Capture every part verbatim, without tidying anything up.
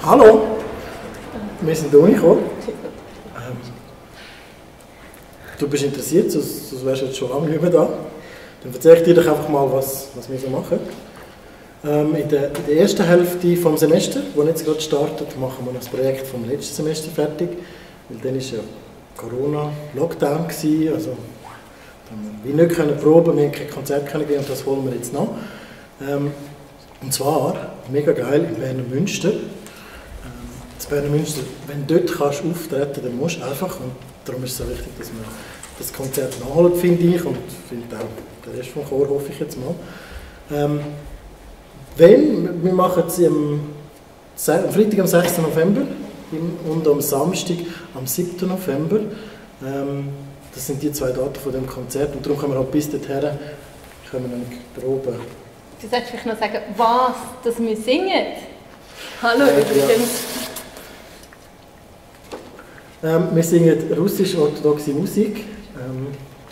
Hallo, wir sind hier gekommen. Ähm, du bist interessiert, sonst, sonst wärst du jetzt schon lange nicht mehr da. Dann erzähle ich dir doch einfach mal, was, was wir so machen. Ähm, in, der, in der ersten Hälfte des Semesters, das jetzt gerade startet, machen wir das Projekt vom letzten Semester fertig. Weil dann war ja Corona-Lockdown, also wir nicht können proben, wir haben kein Konzert können geben und das holen wir jetzt noch. Ähm, und zwar, mega geil, in Berner Münster. Ähm, in Berner Münster, wenn du dort kannst auftreten, dann musst du einfach. Und darum ist es so wichtig, dass wir das Konzert nachholen, finde ich. Und finde auch der Rest vom Chor, hoffe ich jetzt mal. Ähm, wenn, wir machen es am Freitag, am sechsten November und am Samstag, am siebten November. Ähm, das sind die zwei Daten von dem Konzert und darum können wir halt bis dorthin können wir proben. Du solltest vielleicht noch sagen, was das wir singen. Hallo äh, übrigens. Ja. Ähm, wir singen russisch-orthodoxe Musik. Ähm,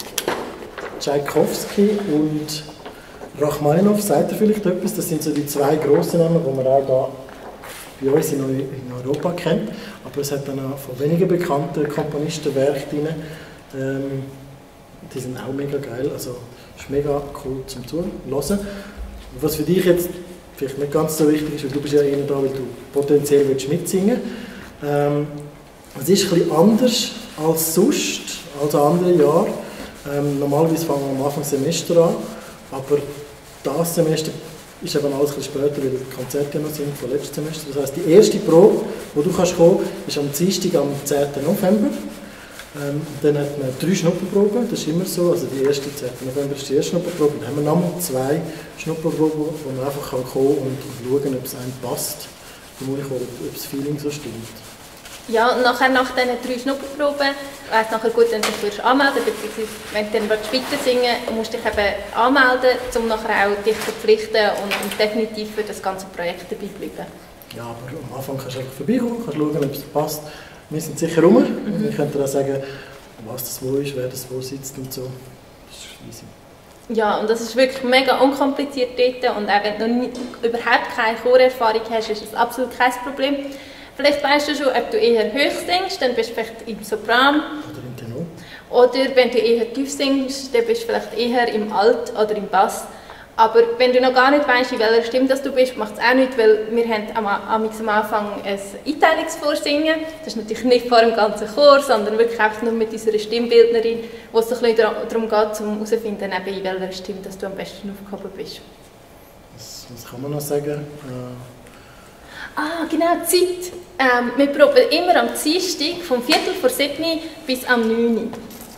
Tschaikowski und Rachmaninow, sagt ihr vielleicht etwas? Das sind so die zwei grossen Namen, die man auch da bei uns in Europa kennt. Aber es hat dann auch von wenigen bekannten Komponisten Werke drin. Ähm, die sind auch mega geil, also es ist mega cool zum Zuhören. Was für dich jetzt vielleicht nicht ganz so wichtig ist, weil du bist ja eher da, weil du potenziell willst mitsingen. Ähm, es ist ein bisschen anders als sonst, als andere Jahre. Ähm, normalerweise fangen wir am Anfang des Semesters an, aber das Semester ist eben alles ein bisschen später, weil die Konzerte noch sind vom letzten Semester. Das heisst, die erste Probe, wo du kannst kommen, ist am Dienstag, am zehnten November. Ähm, dann hat man drei Schnupperproben, das ist immer so. Also die erste, zehnten November ist die erste Schnupperprobe. Dann haben wir nochmal zwei Schnupperproben, wo man einfach kommen kann und schauen, ob es einem passt. Dann muss ich auch, ob das Feeling so stimmt. Ja, und nachher, nach diesen drei Schnupperproben wäre es nachher gut, wenn du dich anmelden würdest, beziehungsweise wenn du dann weiter singen willst, musst du dich eben anmelden, um nachher auch dich zu verpflichten und, und definitiv für das ganze Projekt dabei bleiben. Ja, aber am Anfang kannst du einfach vorbeikommen, kannst schauen, ob es passt. Wir sind sicher rum. Mhm. Wir können dir auch sagen, was das wo ist, wer das wo sitzt und so. Das ist easy. Ja, und das ist wirklich mega unkompliziert dort. Und auch wenn du noch nie, überhaupt keine Chorerfahrung hast, ist das absolut kein Problem. Vielleicht weißt du schon, ob du eher hoch singst, dann bist du vielleicht im Sopran. Oder im Tenor. Oder wenn du eher tief singst, dann bist du vielleicht eher im Alt oder im Bass. Aber wenn du noch gar nicht weißt, in welcher Stimme das du bist, macht es auch nicht, weil wir haben am, am Anfang ein Einteilungsvorsingen. Das ist natürlich nicht vor dem ganzen Chor, sondern wirklich einfach nur mit unserer Stimmbildnerin, wo es ein bisschen darum geht, um herauszufinden, in welcher Stimme dass du am besten aufgehoben bist. Was, was kann man noch sagen? Äh Ah, genau, Zeit. Ähm, wir proben immer am Dienstag vom Viertel vor sieben bis am neun.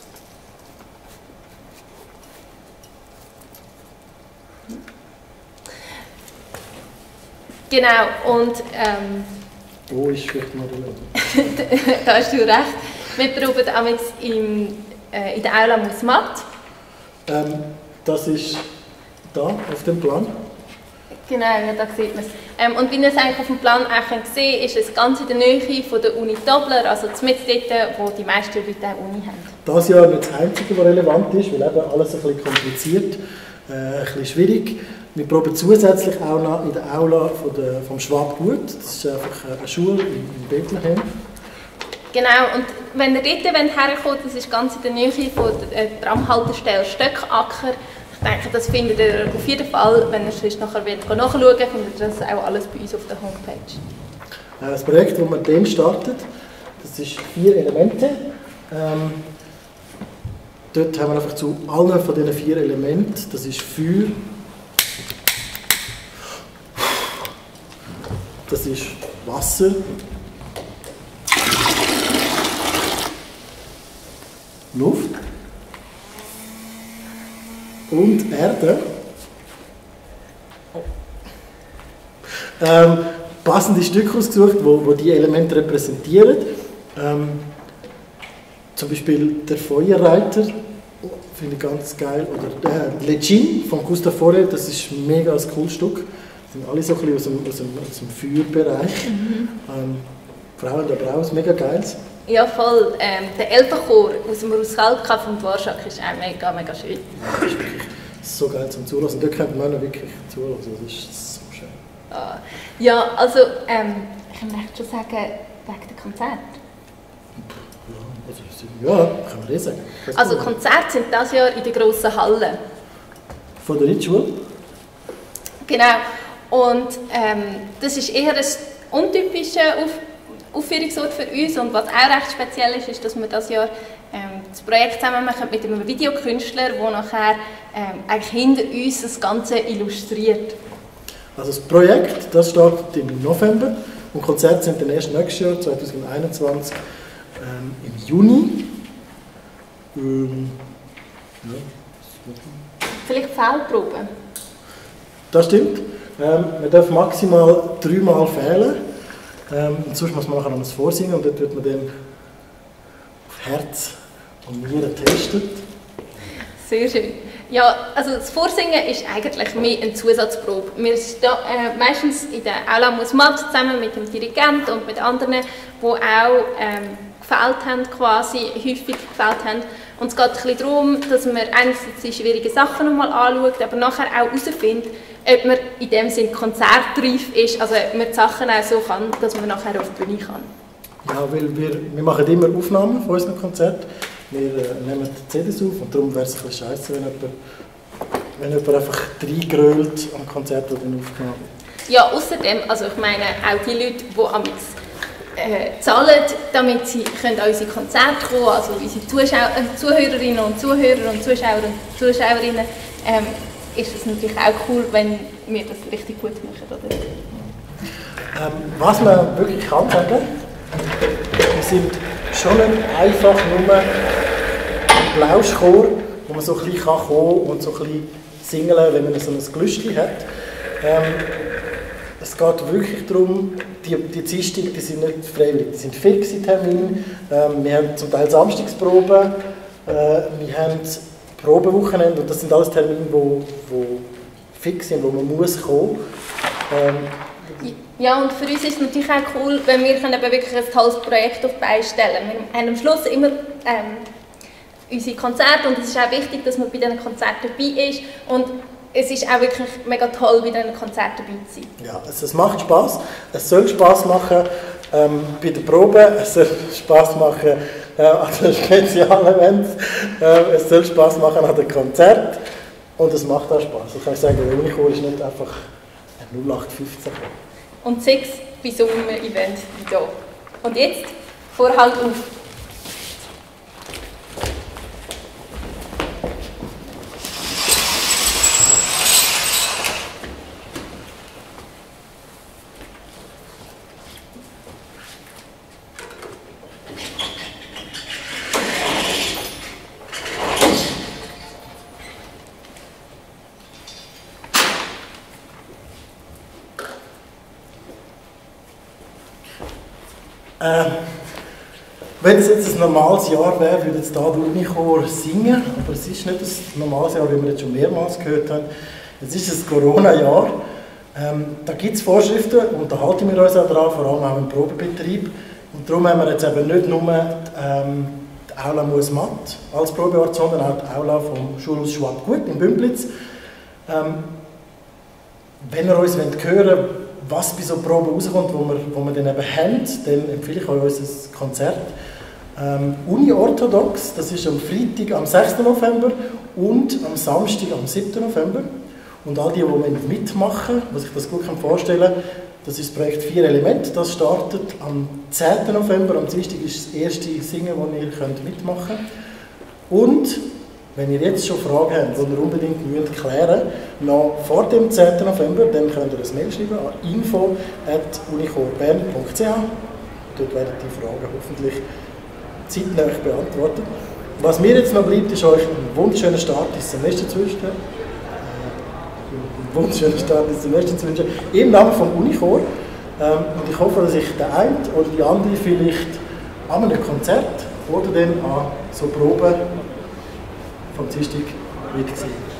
Genau, und ähm, wo ist vielleicht noch relevant? da hast du recht. Wir proben amigs im, äh, in der Aula Musmat. Ähm, das ist da auf dem Plan. Genau, ja, da sieht man es. Ähm, und wie ihr es eigentlich auf dem Plan auch sehen könnt, ist es ganz in der Nähe von der Uni Tobler, also mitten dort, wo die meisten Leute eine Uni haben. Das Jahr nicht das Einzige, was relevant ist, weil eben alles ein bisschen kompliziert, äh, ein bisschen schwierig. Wir proben zusätzlich auch noch in der Aula von der, vom Schwabgut. Das ist einfach eine Schule in, in Bethlehem. Genau, und wenn ihr dort herkommt, das ist ganz in der Nähe von der Tramhaltestelle Stöckacker. Ich denke, das findet ihr auf jeden Fall, wenn ihr sonst nachher nachschauen wollt, findet ihr das auch alles bei uns auf der Homepage. Das Projekt, das wir dann startet, das ist vier Elemente. Ähm, dort haben wir einfach zu allen von diesen vier Elementen, das ist Feuer, das ist Wasser, Luft und Erde. Ähm, passende Stücke ausgesucht, wo, wo die Elemente repräsentieren. Ähm, zum Beispiel der Feuerreiter, finde ich ganz geil. Oder der Lecin von Gustav Fauré, das ist mega ein cooles Stück. Die sind alle so ein bisschen aus dem, aus dem, aus dem Feuerbereich. Mhm. Ähm, Frauen aber auch mega geil. Ja, voll. Ähm, der Elfenchor aus dem Ruskalka von Dvorak ist auch mega, mega schön. Ja, das ist wirklich so geil zum Zuhören. Und dort könnte man auch wirklich zuhören. Das ist so schön. Ja, also ähm, ich kann man echt schon sagen, wegen dem Konzert? Ja, also, ja, kann man eh sagen. Also Konzerte sind dieses Jahr in der grossen Halle. Von der Ritschule? Genau. Und ähm, das ist eher ein untypischer Auf Aufführungsort für uns. Und was auch recht speziell ist, ist, dass wir dieses Jahr ähm, das Projekt zusammen machen mit einem Videokünstler, der nachher ähm, eigentlich hinter uns das Ganze illustriert. Also das Projekt, das startet im November und Konzerte sind dann erst nächstes Jahr, zwanzig einundzwanzig, ähm, im Juni. Ähm, ja. Vielleicht Fehlproben? Das stimmt. Ähm, man darf maximal dreimal fehlen. Ähm, und sonst muss man nachher noch das Vorsingen und dort wird man dann auf Herz und Nieren getestet. Sehr schön. Ja, also das Vorsingen ist eigentlich mehr eine Zusatzprobe. Wir stehen äh, meistens in der Aula Musmat zusammen mit dem Dirigenten und mit anderen, die auch ähm, gefällt haben, quasi, häufig gefällt haben. Und es geht ein bisschen darum, dass man einerseits die schwierigen Sachen nochmal anschaut, aber nachher auch herausfindet, ob man in dem Sinne konzertreif ist, also ob man die Sachen auch so kann, dass man nachher auf die Bühne kann. Ja, weil wir, wir machen immer Aufnahmen von unseren Konzerten. Wir äh, nehmen die C Ds auf und darum wäre es ein bisschen scheiße, wenn jemand, wenn jemand einfach reingrölt am Konzert, das dann aufgenommen wird. Ja, außerdem, also ich meine, auch die Leute, die amigs äh, zahlen, damit sie können an unsere Konzerte kommen, also unsere Zuschauer, äh, Zuhörerinnen und Zuhörer und Zuschauer und Zuschauerinnen, ähm, ist es natürlich auch cool, wenn wir das richtig gut machen, oder? Ähm, was man wirklich kann sagen, wir sind schon nicht einfach nur ein Plauschchor, wo man so ein bisschen kommen kann und so ein bisschen singen, wenn man so ein Gelüstchen hat. Ähm, es geht wirklich darum, die, die Dienstag, die sind nicht freiwillig, die sind fixe Termine. Ähm, wir haben zum Teil Samstagsproben, äh, wir haben Probewochenende und das sind alles Termine, die fix sind, wo man muss kommen. Ähm, ja, und für uns ist es natürlich auch cool, wenn wir können eben wirklich ein tolles Projekt auf die Beine stellen können. Wir haben am Schluss immer ähm, unsere Konzerte und es ist auch wichtig, dass man bei diesen Konzerten dabei ist. Und es ist auch wirklich mega toll, bei diesen Konzerten dabei zu sein. Ja, es, es macht Spass. Es soll Spass machen ähm, bei der Probe. Es soll Spass machen äh, an den Spezialevents. Äh, es soll Spass machen an den Konzerten. Und es macht auch Spass. Ich kann sagen, der Unichor ist nicht einfach ein null acht fünfzehn. Und sechs bei so einem Event wie hier. Und jetzt Vorhang auf. Äh, wenn es jetzt ein normales Jahr wäre, würde jetzt hier der Unichor singen, aber es ist nicht ein normales Jahr, wie wir jetzt schon mehrmals gehört haben. Es ist ein Corona-Jahr. Ähm, da gibt es Vorschriften und da halten wir uns auch daran, vor allem auch im Probebetrieb. Und darum haben wir jetzt eben nicht nur ähm, die Aula Musmat als Probeort, sondern auch die Aula vom Schulhaus Schwabgut in Bümpliz. Ähm, wenn ihr uns hören wollt, was bei so Proben rauskommt, wo wir, wo wir dann eben haben, dann empfehle ich euch unser Konzert ähm, Uni-Orthodox, das ist am Freitag, am sechsten November und am Samstag, am siebten November. Und all die, die mitmachen wollen, die sich das gut vorstellen können, das ist das Projekt vier Elemente, das startet am zehnten November, am Dienstag ist das erste Singen, das ihr könnt mitmachen könnt. Und wenn ihr jetzt schon Fragen habt, die ihr unbedingt müsst klären müsst, noch vor dem zehnten November, dann könnt ihr ein Mail schreiben an info at unichorbern punkt c h. Dort werden die Fragen hoffentlich zeitnah beantwortet. Was mir jetzt noch bleibt, ist euch einen wunderschönen Start ins Semester zu wünschen. Einen wunderschönen Start ins Semester zu wünschen. Im Namen vom Unichor. Ähm, und ich hoffe, dass ich der eine oder die andere vielleicht an einem Konzert oder dann an so Proben vom Dienstag wird gesehen.